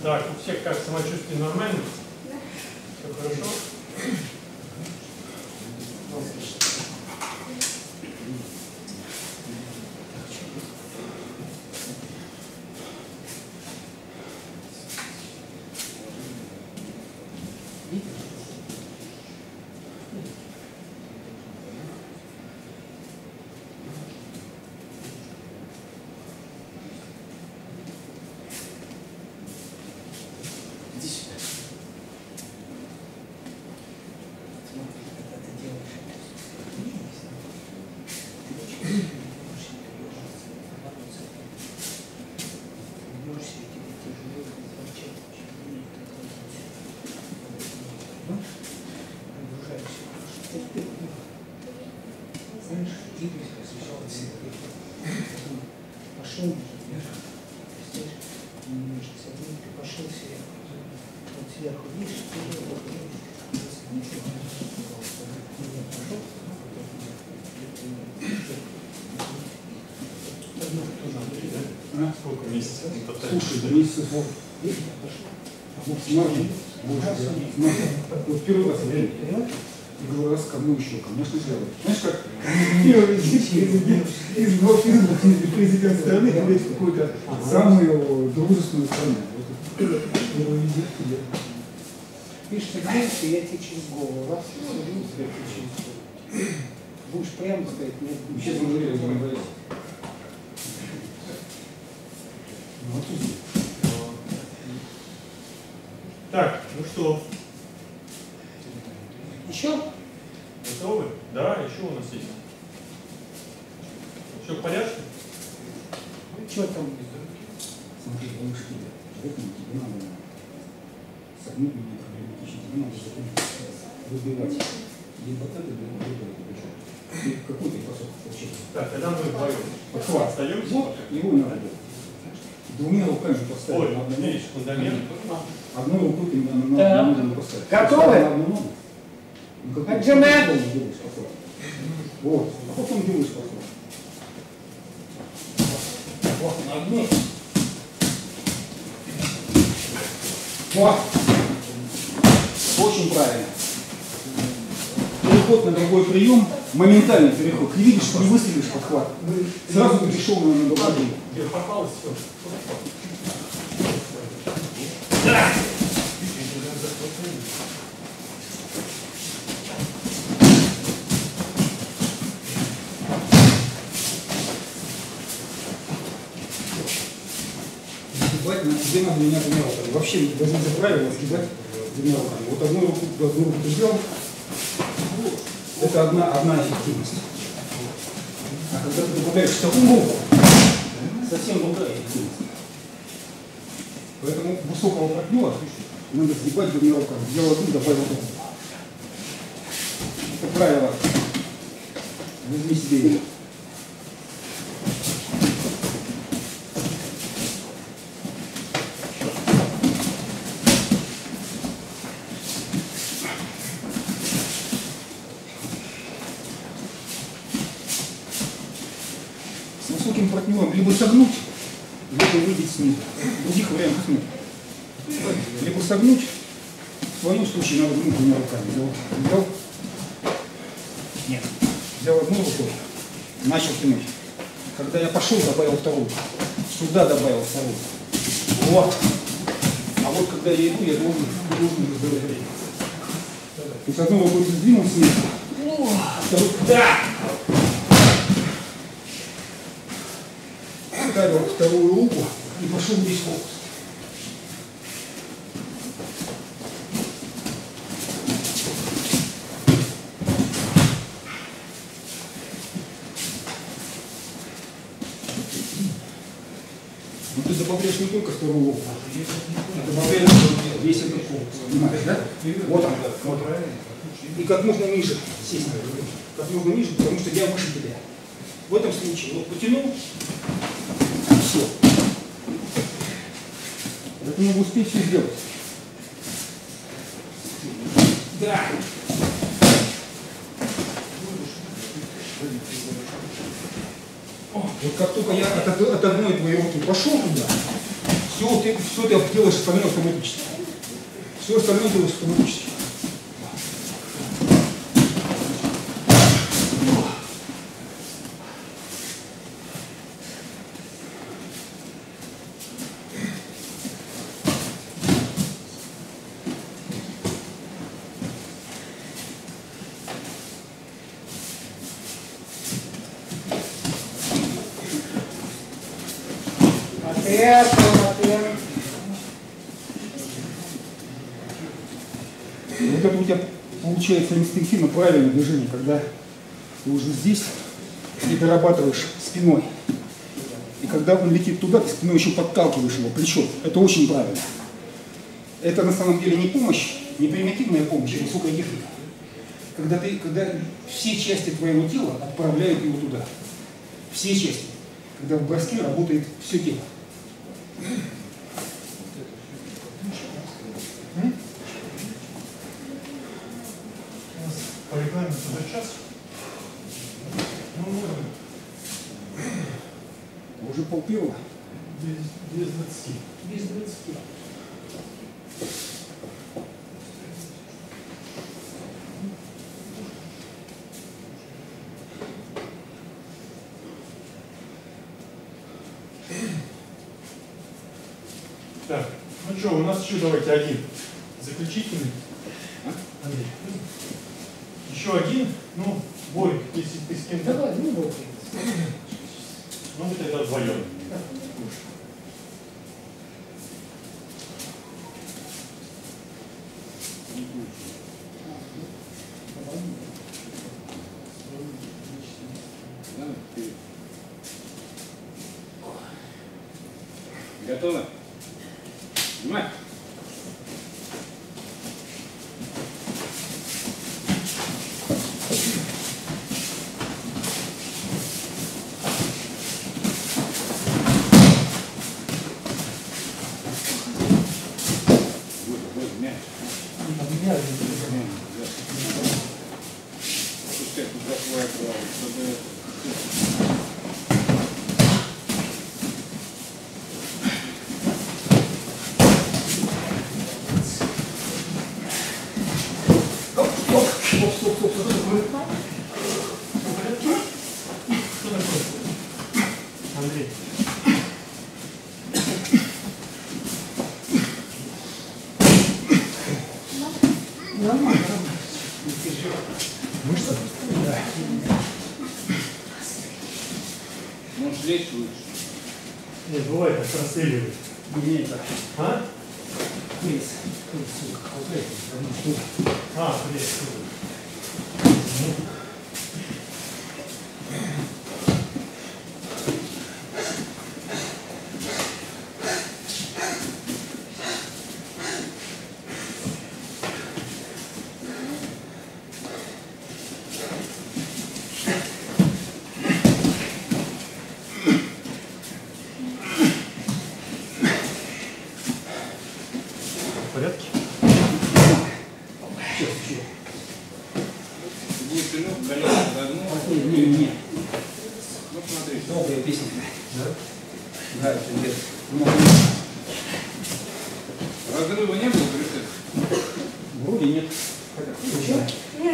Так, у всех как самочувствие нормально? Да. Все хорошо? Пошел вверх. Немножко согнуть, пошел сверху. Вот сверху, видишь, Сколько месяцев? Слушай, месяцев вот. Вот смотри, вот первый раз я говорю, раз ко мне еще, конечно, сделаю. Знаешь, как первый из президент страны говорит какую-то самую дружественную страну. видишь, согнешься, я тебе через голову. Раз, согнулся, я тебе через голову. Будешь прямо стоять, нет. Сейчас он говорит, что не боится. Так, ну что? Еще? Готовы? Да, еще у нас есть. Все в порядке? Что там? Смотри, лучше тебе. Поэтому тебе надо согнуть меня проблематично. Тебе надо выбивать. Либо это, либо это. И какой ты посок получается? Так, тогда мы вдвоем. Подхват. Остаемся? Вот, его надо делать. Двумя руками поставить Ой, на одну ногу. видишь, фундамент. Одной рукой ты на ногу поставить. Готовы? На одну ногу. Ну, как ты делаешь подхват. Вот. А потом делаешь подхват. Вот, на одной. Вот. Очень правильно. Переход на другой прием, моментальный переход. Ты видишь, что не выстрелишь подхват. Сразу ты перешел на другой прием. Где попалось все? Тебе надо меня двумя руками. Вообще даже не правильно съедать двумя руками. Вот одну руку ты взял. Это одна эффективность. А когда ты добавляешь вторую руку, совсем другая эффективность. Поэтому высокого партнера надо сгибать двумя руками. Взял одну, добавил другую. Это правило. Возьми себе ее. С высоким партнером либо согнуть, либо выйти снизу. Других вариантов нет. Либо согнуть, в твоем случае надо гнуть двумя руками. Взял? Нет. Взял одну руку, начал тянуть. Когда я пошел, добавил вторую. Сюда добавил вторую. Вот. А вот когда я иду, я должен разговаривать. То есть одну руку сдвинул снизу. Да! Ставил вторую руку и пошел весь фокус. Но ты добавляешь не только вторую руку, а добавляешь весь этот фокус. Понимаешь, да? Вот он. Вот. И как можно ниже сесть. Как можно ниже, потому что я выше тебя. В этом случае вот потянул. Все. Это надо успеть все сделать. Да. Вот как только я от одной твоей руки пошел туда, все. Все ты делаешь остальное автоматически. Все остальное делаешь автоматически. Вот это у тебя получается инстинктивно правильное движение, когда ты уже здесь и дорабатываешь спиной. И когда он летит туда, ты спиной еще подталкиваешь его, плечо. Это очень правильно. Это на самом деле не помощь, не примитивная помощь, а высокая техника. Когда все части твоего тела отправляют его туда. Все части. Когда в броске работает все тело. По регламенту за час? Ну, Уже полперва. без 20. Без 20. Так, ну что, у нас еще давайте один заключительный. Андрей. Еще один, ну, Борик, если ты с кем-то. Давай, ну вот. Ну, мы тогда вдвоем. Готово? Снимай. Пускай туда твоя права, чтобы... Андрей. Нормально. Мышца? Да. Может лечь лучше? Нет, бывает так, простреливает. Не это. А? Пресс. Пресс. А, блин. В порядке? Сейчас, еще. Будет тянуть, колено загнул. Не. Ну, смотри. Долгая песня. Да? Да, это нет. Разрыва не было при этом? Вроде нет. Что?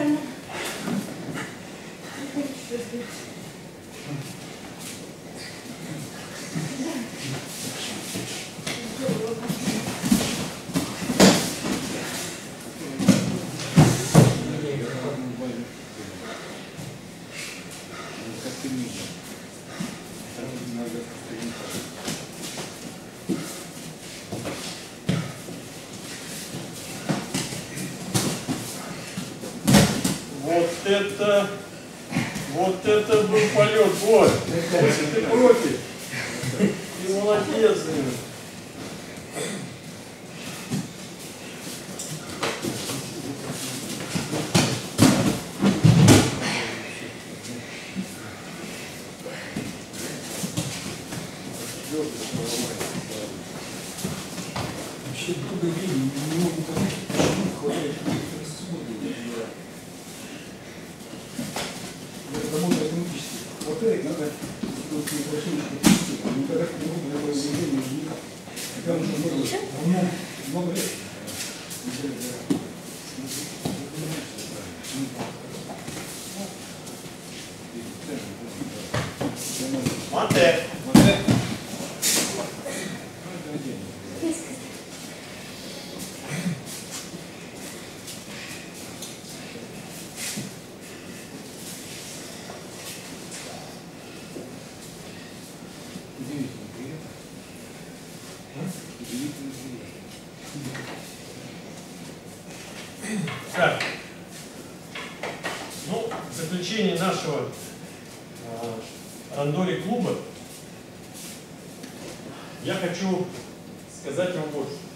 Вот это был полет, вот. Если ты против. Ты молодец, блин. Вообще долгое время не могу понять, почему хватает свободы. Работа автоматически хватает, надо сделать упражнение, никогда не могу на это движение уже никак. Много лет. Мате. Так. Ну, в заключение нашего рандори клуба я хочу сказать вам вот что.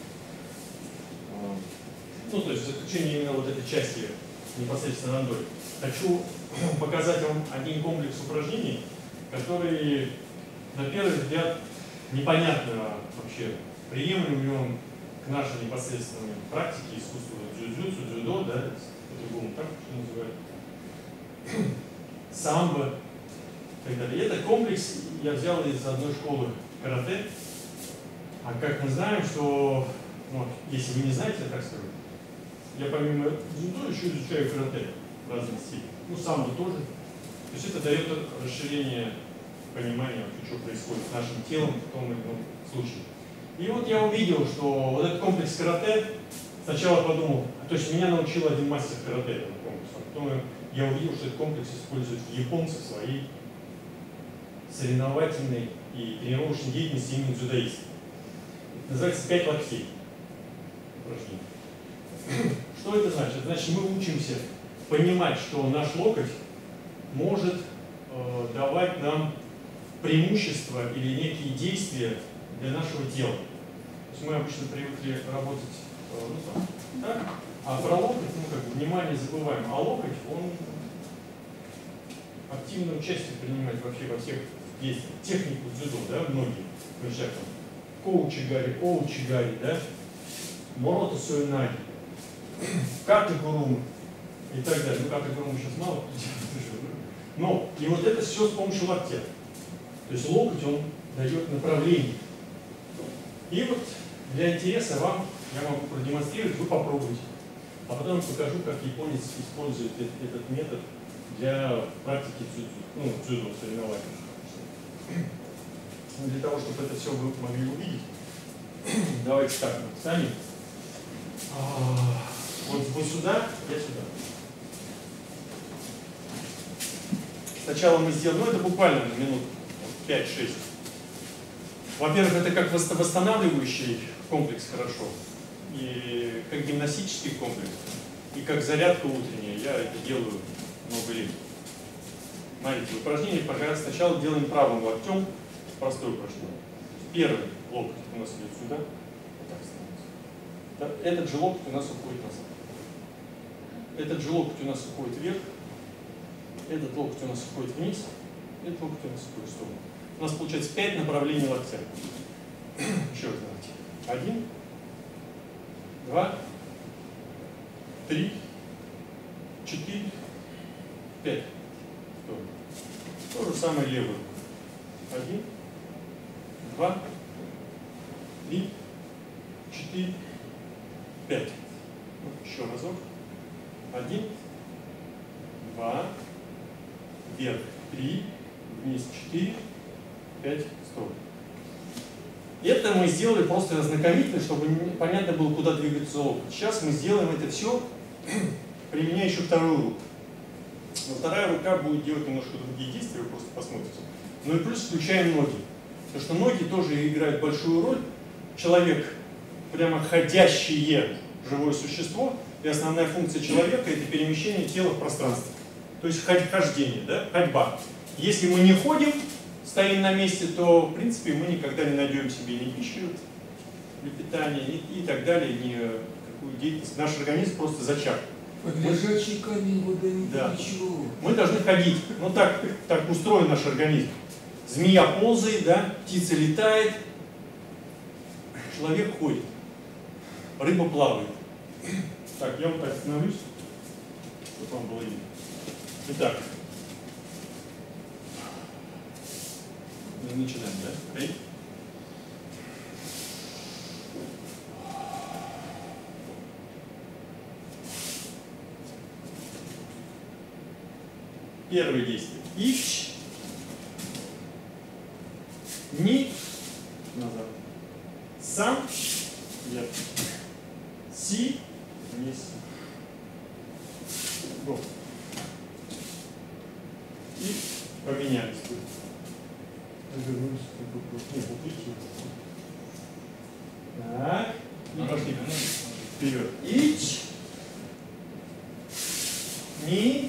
Ну, то есть в заключение именно вот этой части непосредственно рандори. Хочу показать вам один комплекс упражнений, который на первый взгляд непонятно вообще, приемлем ли он к нашей непосредственной практике искусства дзюдзюцу, дзюдо, да, по-другому так что называют, самбо и так далее. И этот комплекс я взял из одной школы карате. А как мы знаем, что, ну, если вы не знаете, я так скажу, я помимо дзюдо еще изучаю карате в разных стилях. Ну, самбо тоже. То есть это дает расширение понимания, что происходит с нашим телом в том или ином случае. И вот я увидел, что вот этот комплекс карате, сначала подумал, то есть меня научил один мастер карате этому комплексу, а потом я увидел, что этот комплекс используют японцы в своей соревновательной и тренировочной деятельности именно дзюдоистов. Называется 5 локтей упражнение. Что это значит? Значит, мы учимся понимать, что наш локоть может давать нам преимущества или некие действия для нашего тела. То есть мы обычно привыкли работать ну, так, а про локоть, ну, как бы, внимание забываем. А локоть, он активное участие принимает вообще во всех действиях. Технику дзюдо, да, многие. Например, там, коучигари, оучигари, да, морото сойнаги, каты-гурумы и так далее. Ну, каты-гурумы сейчас мало. Но, и вот это все с помощью локтя. То есть локоть, он дает направление. И вот для интереса вам я могу продемонстрировать, вы попробуйте. А потом я покажу, как японец использует этот метод для практики дзюдо соревновательных. Для того, чтобы это все вы могли увидеть, давайте так, вот сами. Вот вы сюда, я сюда. Сначала мы сделаем, ну это буквально на минут 5-6. Во-первых, это как восстанавливающий комплекс хорошо, и как гимнастический комплекс, и как зарядка утренняя. Я это делаю много лет. Смотрите, упражнение пока сначала делаем правым локтем, простое упражнение. Первый локоть у нас идет сюда, вот так становится. Этот же локоть у нас уходит назад. Этот же локоть у нас уходит вверх, этот локоть у нас уходит вниз, этот локоть у нас уходит в сторону. У нас получается 5 направлений локтя. Еще раз давайте. 1, 2, 3, 4, 5. То же самое левую. 1, 2, 3, 4, 5. Еще разок. 1, 2, вверх 3, вниз 4, 5, строк. Это мы сделали просто ознакомительно, чтобы понятно было, куда двигаться локоть. Сейчас мы сделаем это все, применяя еще вторую руку. Но вторая рука будет делать немножко другие действия, вы просто посмотрите. Ну и плюс включаем ноги. Потому что ноги тоже играют большую роль. Человек, прямо ходящее живое существо, и основная функция человека – это перемещение тела в пространстве. То есть хождение, да? Ходьба. Если мы не ходим, стоим на месте, то, в принципе, мы никогда не найдем себе ни пищу для питания, и так далее, ни какую деятельность. Наш организм просто зачах. Под лежачий камень вода не Да. ничего. Мы должны ходить. Ну так устроен наш организм. Змея ползает, да? Птица летает, человек ходит, рыба плавает. Так, я вот так становлюсь, чтобы вам было видно. Итак, начинаем, да? Первое действие. Ич. Ни. Назад. Сам. Вверх. Си. Вниз. Го. И поменялись. Развернулись. Так. И пошли. Вперед. Ич. Ни.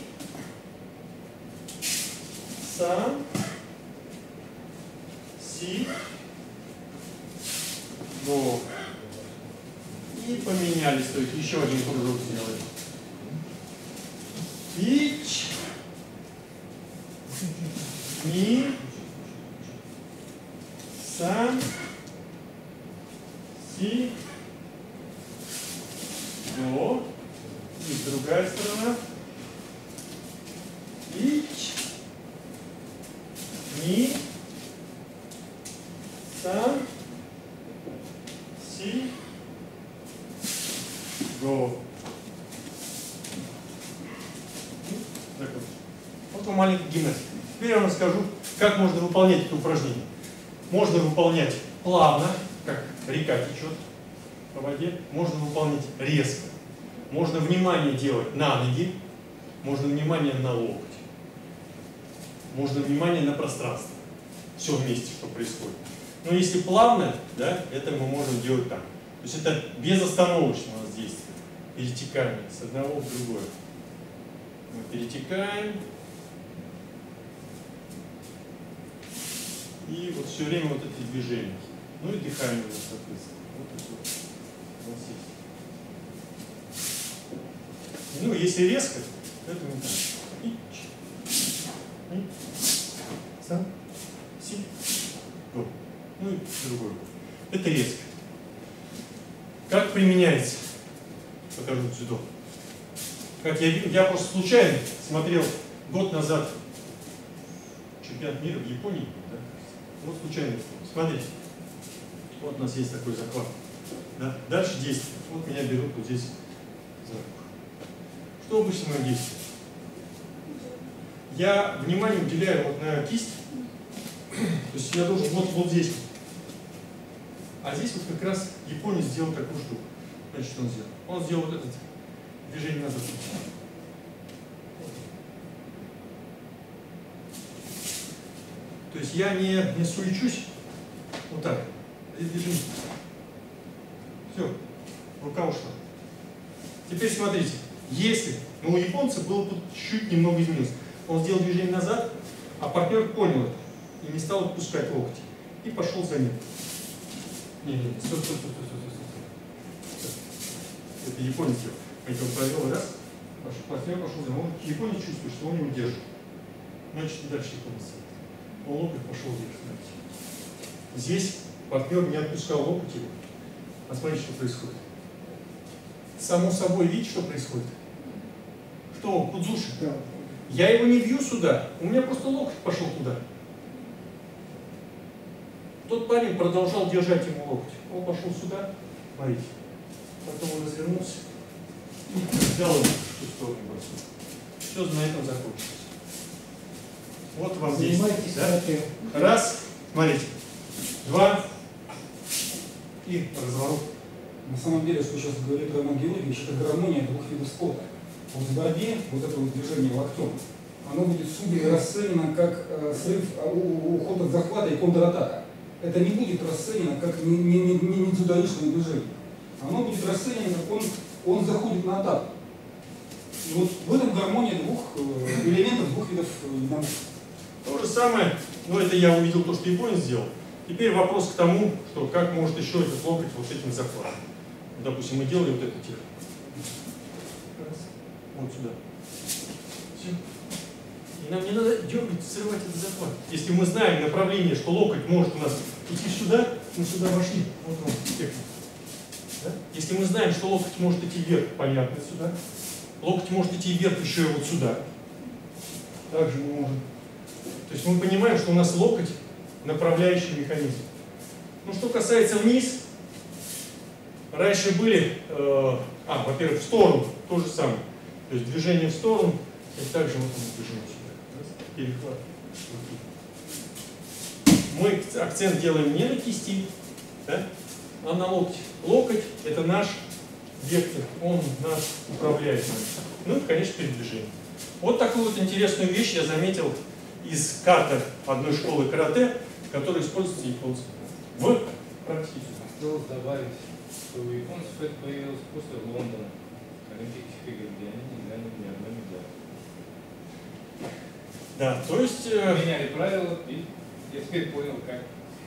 Сам. Си. Го. И поменялись. То есть еще один кружок сделали. Ич. Ни. Сам. Си. Го. И другая сторона. Ич. Ни. Сам. Си. Го. Закончим. Вот вам маленький гимнастика. Теперь я вам расскажу, как можно выполнять это упражнение. Можно выполнять плавно, как река течет по воде. Можно выполнять резко. Можно внимание делать на ноги. Можно внимание на локоть. Можно внимание на пространство. Все вместе, что происходит. Но если плавно, да, это мы можем делать так. То есть это безостановочно у нас действие. Перетекание с одного в другое. Мы перетекаем. И вот все время вот эти движения. Ну и дыхание у нас, соответственно. Вот это вот у нас есть. Ну, если резко, то это не так. Сам. Си. Го. Ну и другой. Это резко. Как применяется? Покажу дзюдо. Как я просто случайно смотрел год назад чемпионат мира в Японии. Да? Вот случайно. Смотрите. Вот у нас есть такой захват. Да? Дальше действие. Вот меня берут вот здесь за руку. Что обычно мы действуем? Я внимание уделяю вот на кисть. То есть я должен вот здесь. А здесь вот как раз японец сделал такую штуку. Значит, что он сделал? Он сделал вот это движение назад. То есть я не суечусь. Вот так. Здесь движение. Все. Рука ушла. Теперь смотрите. Если, ну у японца было тут чуть немного изменилось. Он сделал движение назад, а партнер понял это и не стал отпускать локти. И пошел за ним. Не, стоп. Это японец делал. Он провел раз, партнер пошел за ним. Японец чувствует, что он его держит. Значит, дальше японец. Он локоть пошел держать. Здесь партнер не отпускал локоть его. А смотрите, что происходит. Само собой, видите, что происходит? Что, Кудзуши? Да. Я его не бью сюда, у меня просто локоть пошел туда. Тот парень продолжал держать ему локоть. Он пошел сюда, смотрите. Потом он развернулся и взял его в ту сторону. Все на этом закончилось. Вот вам здесь. Да? Раз, смотрите. Два. И разворот. На самом деле, что сейчас говорит Роман Георгиевич, это гармония двух видов спорта. Вот в борьбе вот это вот движение локтем, оно будет судьями расценено как срыв, уход от захвата и контратака. Это не будет расценено как не дзюдоистное движение. Оно будет расценено как он заходит на атаку. И вот в этом гармония двух элементов, двух видов динамики. То же самое, но это я увидел то, что японец сделал. Теперь вопрос к тому, что как может еще этот локоть вот этим захватом. Допустим, мы делаем вот это тихо. Вот сюда. Все. И нам не надо дергать, срывать этот захват. Если мы знаем направление, что локоть может у нас идти сюда, мы сюда вошли. Вот он, техника. Да? Если мы знаем, что локоть может идти вверх, понятно, сюда. Локоть может идти вверх еще и вот сюда. Также мы можем. То есть мы понимаем, что у нас локоть направляющий механизм. Ну, что касается вниз, раньше были, во-первых, в сторону, то же самое. То есть движение в сторону, и также вот движение сюда. Перехват руки. Мы акцент делаем не на кисти, да, а на локте. Локоть – это наш вектор, он нас управляет. Ну и, конечно, передвижение. Вот такую вот интересную вещь я заметил из ката одной школы карате, которая используется японцами в практике. Хотел добавить, что у японцев это появилось после Лондона, Олимпийских игр, где они не заняли ни одной медали. Да, то есть... Меняли правила, и я теперь понял, как.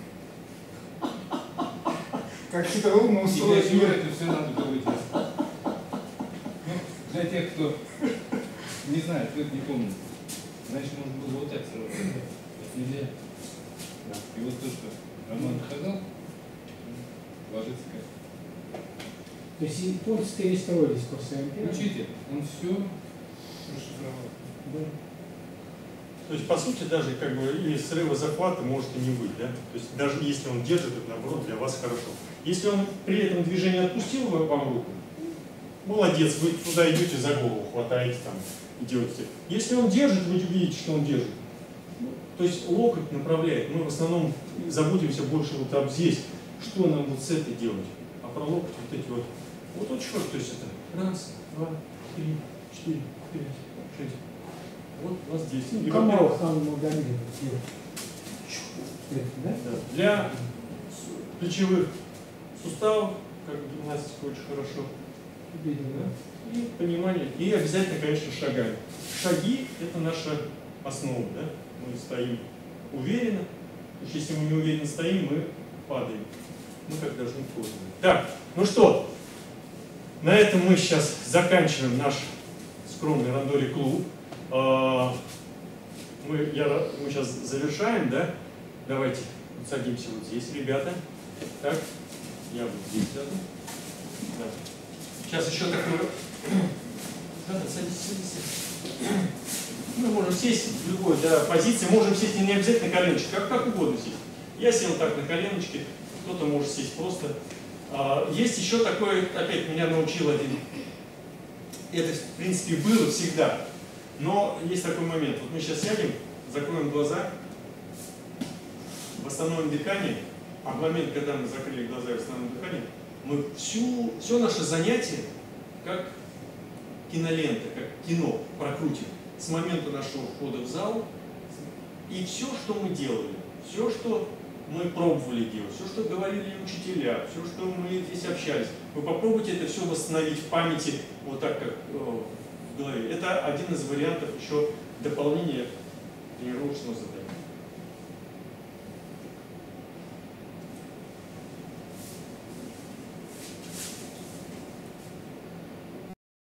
Как хитроумно И для устроить чего мир. это все надо было делать. Ну, для тех, кто не знает, кто это не помнит. Значит, можно было вот так сразу. Это нельзя. Да. И вот то, что Роман сказал, ложится как. То есть японцы перестроились после Олимпиады? Учитель, он все расшифровал. Да. То есть, по сути, даже как бы и срыва захвата может и не быть, да? То есть, даже если он держит, это, наоборот, для вас хорошо. Если он при этом движении отпустил вам руку, молодец, вы туда идете за голову, хватаете там и делаете. Если он держит, вы видите, что он держит. То есть, локоть направляет. Мы в основном забудемся больше вот об здесь, что нам вот с этой делать. А про локоть вот эти вот. Вот очень хорошо. То есть, это раз, два, три, четыре, пять, шесть. Вот у нас здесь. И Камал хан Магомедов. Да? да. Для плечевых суставов, как гимнастика очень хорошо. Видно, Да? И понимание. И обязательно, конечно, шагами. Шаги – это наша основа. Да? Мы стоим уверенно. Потому что если мы неуверенно стоим, мы падаем. Мы как должны позже. Так, ну что, на этом мы сейчас заканчиваем наш скромный рандоли клуб. Мы сейчас завершаем, да? Давайте садимся вот здесь, ребята. Так, я вот здесь сяду. Да. Сейчас еще такой... Да, садись. Мы можем сесть в любой позиции, можем сесть и не обязательно на коленочки, как угодно сесть. Я сел так на коленочки, кто-то может сесть просто. Есть еще такое, опять меня научил один. Это, в принципе, было всегда. Но есть такой момент. Вот мы сейчас сядем, закроем глаза, восстановим дыхание, а в момент, когда мы закрыли глаза и восстановим дыхание, мы все наше занятие, как кинолента, как кино, прокрутим с момента нашего входа в зал. И все, что мы делали, все, что мы пробовали делать, все, что говорили учителя, все, что мы здесь общались, вы попробуйте это все восстановить в памяти, вот так, как в голове. Это один из вариантов еще дополнения тренировочного задания.